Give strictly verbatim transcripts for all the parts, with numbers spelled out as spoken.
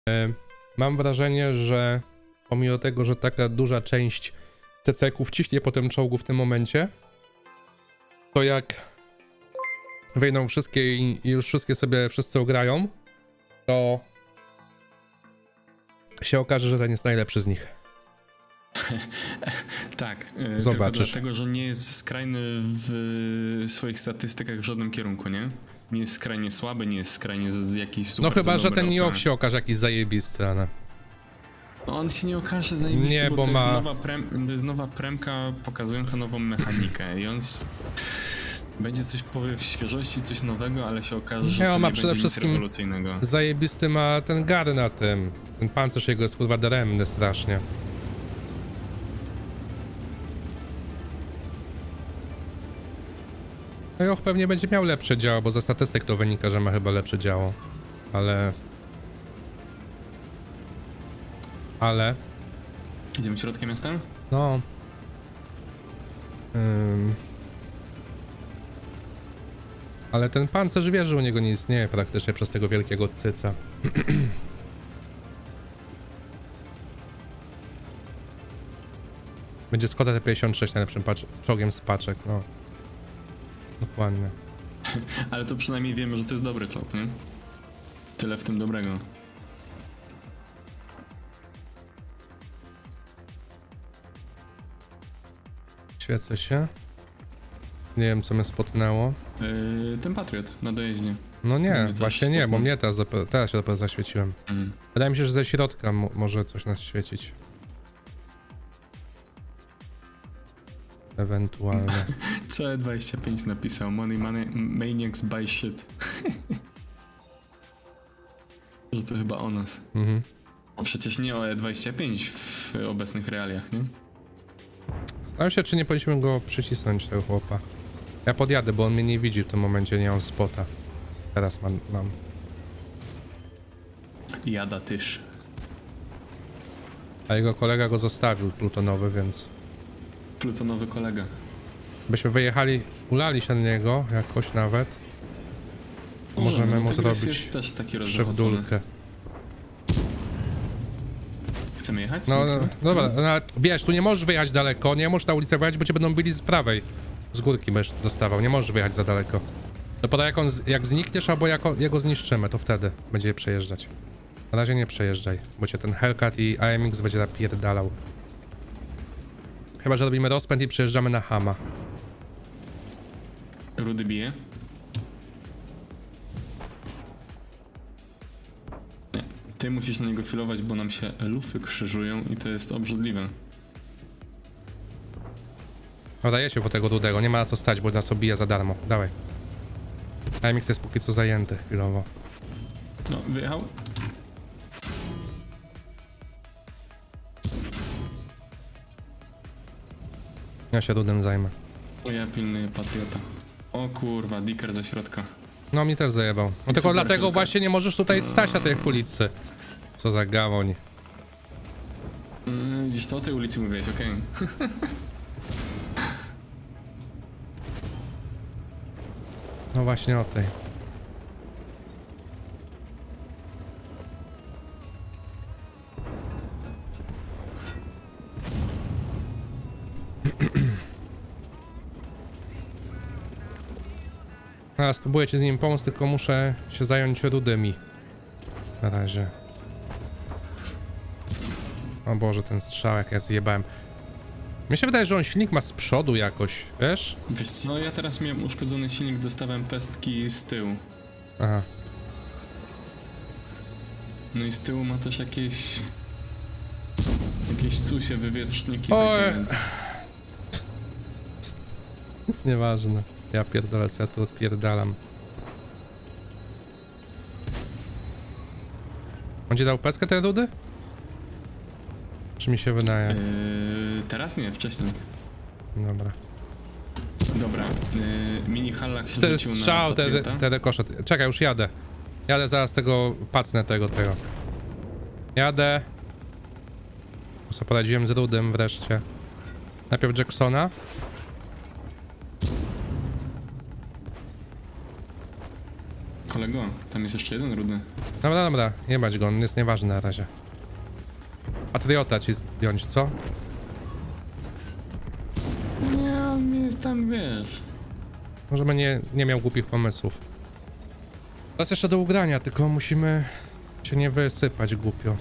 Mam wrażenie, że pomimo tego, że taka duża część C C ków ciśnie po tym czołgu w tym momencie, to jak wejdą wszystkie i już wszystkie sobie wszyscy ugrają, to się okaże, że ten jest najlepszy z nich. Tak, zobaczysz. tylko dlatego, że nie jest skrajny w swoich statystykach w żadnym kierunku, nie? Nie jest skrajnie słaby, nie jest skrajnie z jakiś super. No chyba, że ten New York się okaże jakiś zajebisty, ale... No on się nie okaże zajebisty, nie, bo, bo to, ma... jest nowa prem, to jest nowa premka pokazująca nową mechanikę i on będzie coś powie w świeżości, coś nowego, ale się okaże, że nie, to on ma nie przede będzie nic wszystkim rewolucyjnego. Zajebisty ma ten gary na tym. Ten pancerz jego jest kurwa daremny strasznie. No i och, pewnie będzie miał lepsze działo, bo ze statystyk to wynika, że ma chyba lepsze działo. Ale... Ale... Idziemy środkiem miasta? No... Ym... Ale ten pancerz wie, że u niego nie istnieje praktycznie przez tego wielkiego cyca. Będzie Skoda T pięćdziesiąt sześć najlepszym czołgiem z paczek, no. Dokładnie. Ale to przynajmniej wiemy, że to jest dobry czołg, nie? Tyle w tym dobrego. Świecę się. Nie wiem, co mnie spotnęło. Yy, ten Patriot na dojeździe. No nie, właśnie nie, bo mnie teraz, teraz się dopiero zaświeciłem. Mm. Wydaje mi się, że ze środka może coś nas świecić. Ewentualnie. C dwadzieścia pięć napisał Money Money Maniacs buy shit. Że to chyba o nas. Mhm. Bo przecież nie o E dwadzieścia pięć w obecnych realiach, nie? Zastanawiam się, czy nie powinniśmy go przycisnąć, tego chłopa. Ja podjadę, bo on mnie nie widzi w tym momencie, nie mam spota. Teraz mam. mam. Jada tyż. A jego kolega go zostawił, plutonowy, więc... Plutonowy kolega. Byśmy wyjechali, ulali się na niego jakoś nawet. Możemy Możemy, mu no, zrobić jest też taki szewdulkę. Chcemy jechać? No, no no dobra, no, wiesz, tu nie możesz wyjechać daleko, nie możesz na ulicę wyjechać, bo cię będą bili z prawej. Z górki będziesz dostawał, nie możesz wyjechać za daleko. Dopiero jak, on, jak znikniesz albo jak jego zniszczymy, to wtedy będzie przejeżdżać. Na razie nie przejeżdżaj, bo cię ten Hellcat i A M X będzie napierdalał. Chyba, że robimy rozpęd i przejeżdżamy na Hama. Rudy bije. Nie. Ty musisz na niego filować, bo nam się lufy krzyżują i to jest obrzydliwe. Daję się po tego rudego, nie ma na co stać, bo nas obija za darmo. Dawaj. A M X jest póki co zajęty chwilowo. No, wyjechał. Ja się rudem zajmę. O, ja pilnuję Patriota. O kurwa, Dicker ze środka. No mi też zajebał. No tylko dlatego Hellcat. właśnie nie możesz tutaj stać na tej ulicy. Co za gawoń. Yy, gdzieś to o tej ulicy mówiłeś, okej. Okay. No właśnie o tej. A, spróbuję ci z nim pomóc, tylko muszę się zająć rudymi. Na razie. O Boże, ten strzał jak ja zjebałem. Mnie się wydaje, że on silnik ma z przodu jakoś, wiesz? Wiesz co, ja teraz miałem uszkodzony silnik, dostałem pestki z tyłu. Aha. No i z tyłu ma też jakieś... Jakieś cusie, wywietrzniki Oj. takie, więc... Nieważne. Ja pierdolę, co ja tu odpierdalam. On ci dał peskę ten rudy? Czy mi się wydaje? Yy, teraz nie, wcześniej. Dobra. Dobra, yy, mini Hallak się Ten rzucił strzał, na te, Patriota. te dekosze. Czekaj, już jadę. Jadę zaraz tego, pacnę tego, tego. Jadę. Co poradziłem z rudym wreszcie. Najpierw Jacksona. kolego, tam jest jeszcze jeden rudy. Dobra, dobra, jebać go, on jest nieważny na razie. Patriota ci zdjąć, co? Nie, on jest tam, wiesz. Może by nie, nie miał głupich pomysłów. To jest jeszcze do ugrania, tylko musimy się nie wysypać głupio.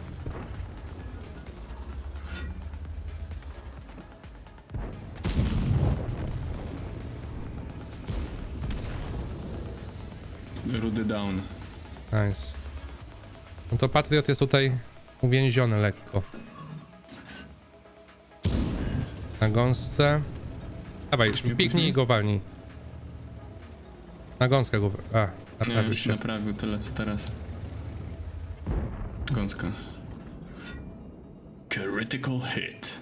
Rudy down. Nice. No to Patriot jest tutaj uwięziony lekko. Na gąsce. Dawaj, piknij i go walnij. Na gąskę go... A, Nie, naprawił już się. naprawił tyle co teraz. Gąska. Critical hit.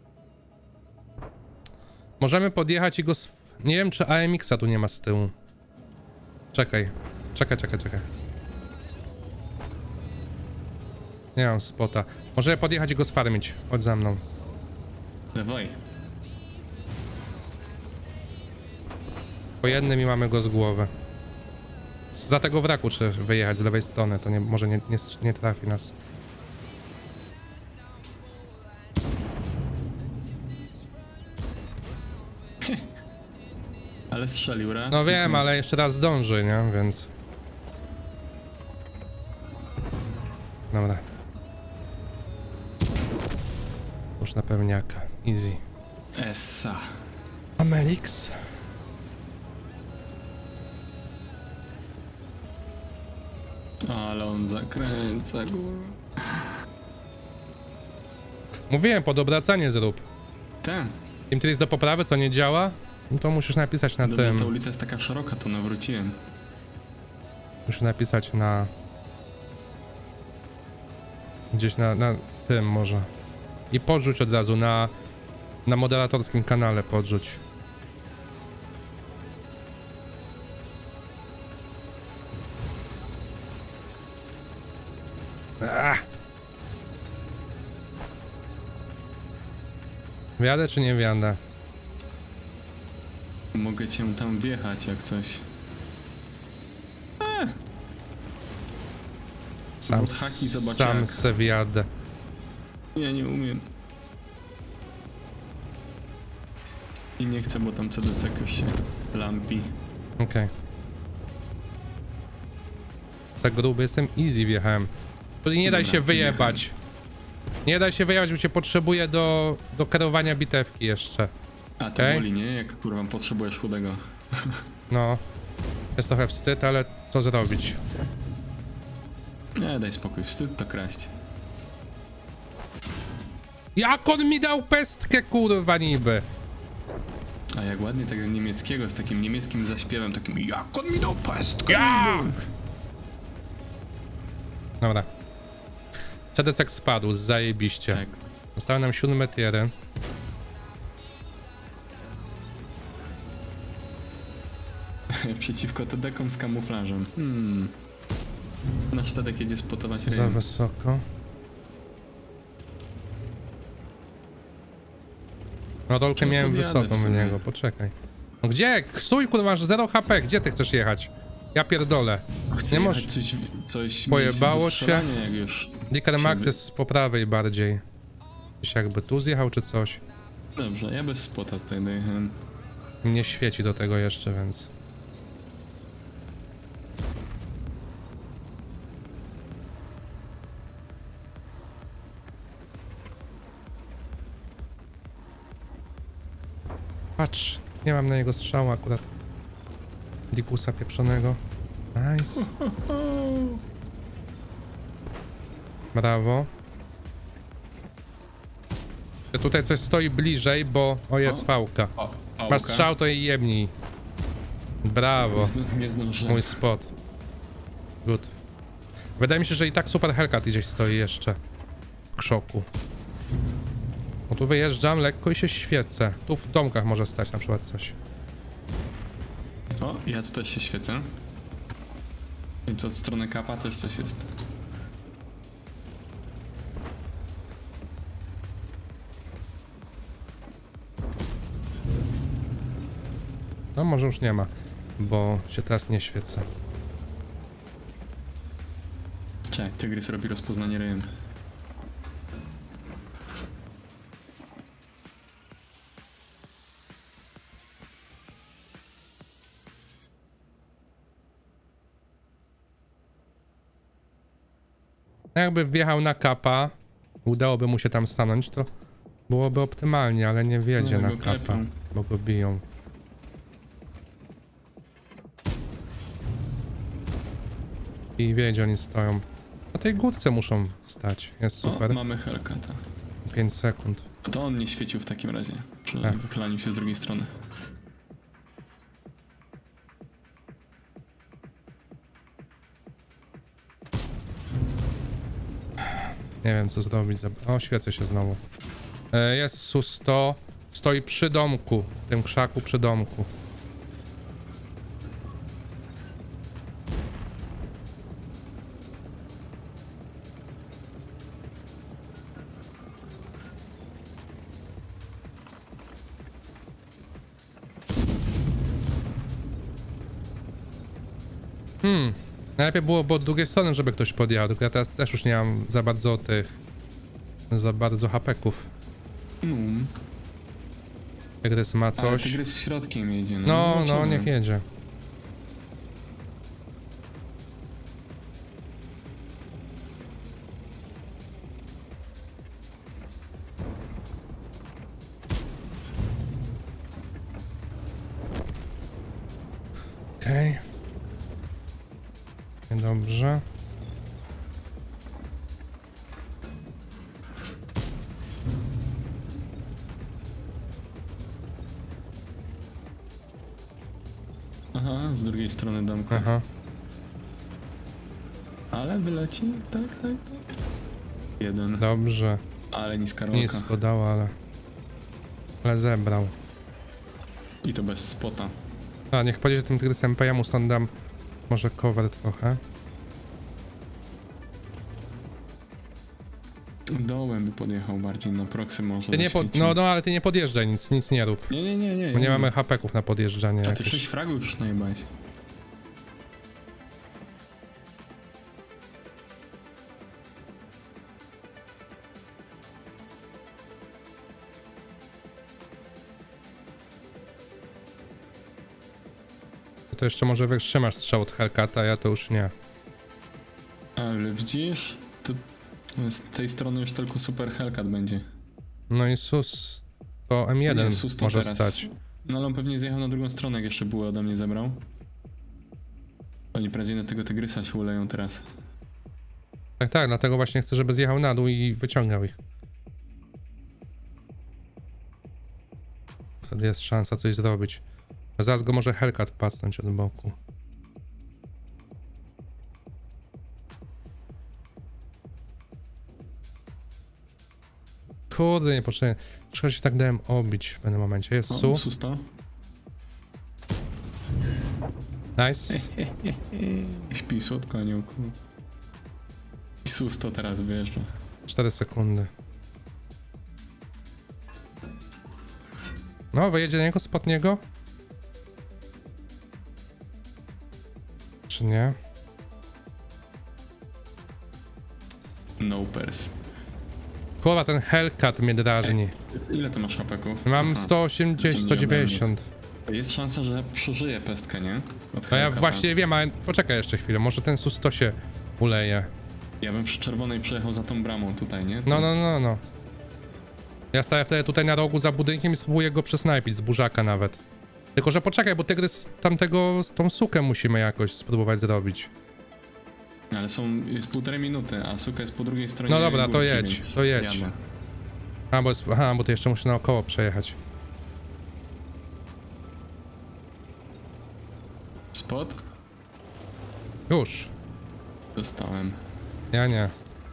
Możemy podjechać i go... Sw... Nie wiem, czy A M X-a tu nie ma z tyłu. Czekaj. Czekaj, czekaj, czekaj. Nie mam spota. Możemy podjechać i go sfarmić. Chodź za mną. Dawaj. Po jednym i mamy go z głowy. Za tego wraku trzeba wyjechać z lewej strony, to nie, może nie, nie, nie trafi nas. Ale strzelił raz. No wiem, tylko- ale jeszcze raz zdąży, nie? Więc... Dobra. Już na pewniaka. Easy. Essa. Amelix. Ale on zakręca górę. Mówiłem, pod obracanie zrób. Ten. Im jest do poprawy, co nie działa, no to musisz napisać na Dobrze, tym. ta ulica jest taka szeroka, to nawróciłem. Musisz napisać na... Gdzieś na, na tym może. I podrzuć od razu na... Na moderatorskim kanale podrzuć. Ach. Wiadę czy nie wiadę? Mogę cię tam wjechać jak coś. Sam, Pod haki zobacz sam jak. se wjadę. Ja nie umiem. I nie chcę, bo tam C D C jakoś się lampi. Okej. Okay. Za gruby jestem, easy wjechałem. Tutaj nie daj Dobra, się wyjebać. Nie daj się wyjebać, bo cię potrzebuję do, do kierowania bitewki jeszcze. A to Okej. boli, nie? Jak kurwa potrzebujesz chudego. No. Jest trochę wstyd, ale co zrobić? Nie, daj spokój, wstyd to kraść. Jak on mi dał pestkę, kurwa niby? A jak ładnie tak z niemieckiego, z takim niemieckim zaśpiewem, takim jak on mi dał pestkę. Ja! Dobra. C D C spadł, zajebiście. Tak. Zostały nam siódme tiery. Przeciwko T D-kom z kamuflażem. Hmm. Nasz Tadek jedzie spotować Za rejon. wysoko. No rolkę Czemu miałem podjadę w wysoką w sumie? niego, poczekaj. No gdzie? Stój, kurwa, masz zero H P, gdzie ty chcesz jechać? Ja pierdolę. Chcę Nie jechać możesz- coś, coś Pojebało miejsce do się? strzelania, jak już. Dicker Max Ciebie. jest po prawej bardziej. Gdzieś jakby tu zjechał czy coś. Dobrze, ja bez spota tutaj dojechałem. Nie świeci do tego jeszcze, więc... Patrz, nie mam na niego strzału akurat. Dikusa pieprzonego. Nice. Brawo. Tutaj coś stoi bliżej, bo... O, jest O. fałka. O, Masz strzał, to jej jebnij. Brawo. Nie, zd- nie zdążyłem. Mój spot. Good. Wydaje mi się, że i tak super Hellcat gdzieś stoi jeszcze. W krzoku. No tu wyjeżdżam lekko i się świecę. Tu w domkach może stać na przykład coś. O, ja tutaj się świecę. Więc od strony kapa też coś jest. No może już nie ma, bo się teraz nie świecę. Cześć, tygrys robi rozpoznanie ryjem. Jakby wjechał na kapa, udałoby mu się tam stanąć, to byłoby optymalnie, ale nie wjedzie No, na go kapa, klepią. bo go biją. I wiedzie, oni stoją. Na tej górce muszą stać, jest super. O, mamy Hellcata. pięć sekund. To on nie świecił w takim razie, przy Tak. wychylaniu się z drugiej strony. Nie wiem co zrobić. O, świecę się znowu. E, jest S U sto. Stoi przy domku. W tym krzaku przy domku. Hmm. Najlepiej byłoby od drugiej strony, żeby ktoś podjechał, tylko ja teraz też już nie mam za bardzo tych... za bardzo hapeków. Mm. Tygrys ma Ale coś. tygrys środkiem jedzie. No, No, no, zobaczymy. niech jedzie. Okej. Okay. Dobrze. Aha, z drugiej strony domku. Aha. Ale wyleci? Tak, tak, tak. Jeden. Dobrze. Ale niska rolka. Nisko dał, ale... Ale zebrał. I to bez spota. A, niech pojedzie tym tygrysem, ja mu stąd dam może cover trochę. Dołem by podjechał bardziej na proxy może. Ty nie pod... zaświecił. No, no, ale ty nie podjeżdżaj, nic, nic nie rób. Nie, nie, nie, nie. Bo nie mamy hapeków na podjeżdżanie A ty jakieś. sześć fragów już najebałeś. To jeszcze może wytrzymasz strzał od Hellcata, ja to już nie. Ale widzisz? To z tej strony już tylko super Hellcat będzie. No i sus to M jeden Nie, sus to może teraz. stać. No ale on pewnie zjechał na drugą stronę, jak jeszcze było ode mnie zebrał. Oni prędzej na tego tygrysa się uleją teraz. Tak, tak, dlatego właśnie chcę, żeby zjechał na dół i wyciągał ich. Wtedy jest szansa coś zrobić. Zaraz go może Hellcat pacnąć od boku. Kurde, nie potrzebuję. Troszkę się tak dałem obić w pewnym momencie. Jest Su. O, susta. Nice. Śpi słodko, aniołku. I susto teraz wyjeżdża. cztery sekundy. No, wyjedzie na niego, spod niego? Czy nie? No pers. Kurwa, ten Hellcat mnie drażni. Ile ty masz hapeków? Mam Aha. sto osiemdziesiąt, sto dziewięćdziesiąt. Jest szansa, że przeżyje pestkę, nie? Od No ja Hellcata. właśnie wiem, ale poczekaj jeszcze chwilę, może ten S U sto się uleje. Ja bym przy czerwonej przejechał za tą bramą tutaj, nie? No, no, no, no. Ja staję wtedy tutaj na rogu za budynkiem i spróbuję go przesnajpić z burzaka nawet. Tylko, że poczekaj, bo tygrys tamtego, tą sukę musimy jakoś spróbować zrobić. Ale są, jest półtorej minuty, a suka jest po drugiej stronie. No dobra, to górki, jedź, więc to jedź. jadę. A, bo, jest, aha, bo to jeszcze muszę naokoło przejechać. Spot? Już. Dostałem. Ja nie.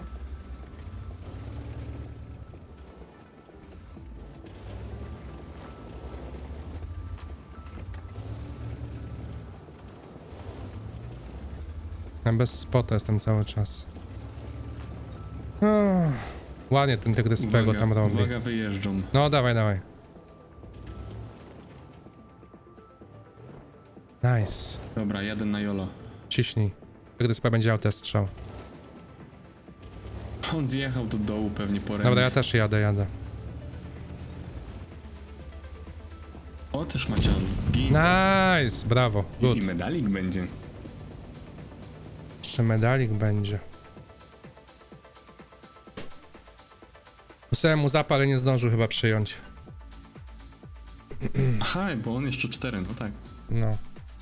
Ja bez spota jestem cały czas. O, ładnie ten tygrys Pego tam robi. Uwaga, wyjeżdżą. No dawaj, dawaj. Nice. Dobra, jadę na Jolo. Ciśnij. Tygrys P będzie miał też strzał. On zjechał do dołu pewnie po remis. Dobra, ja też jadę, jadę. O, też macie gin. Nice, brawo, good. I medalik będzie. Jeszcze medalik będzie. Musiałem mu zapal, ale nie zdążył chyba przyjąć. Aha, bo on jeszcze cztery, no tak. No.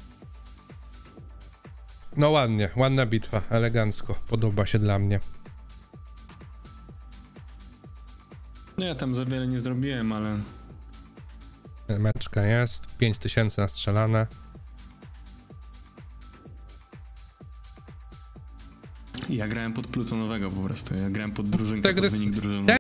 No ładnie, ładna bitwa, elegancko. Podoba się dla mnie. Nie, tam za wiele nie zrobiłem, ale... Meczka jest, pięć tysięcy nastrzelane. Ja grałem pod plutonowego po prostu, ja grałem pod drużynkę, Te pod gry- wynik drużyny.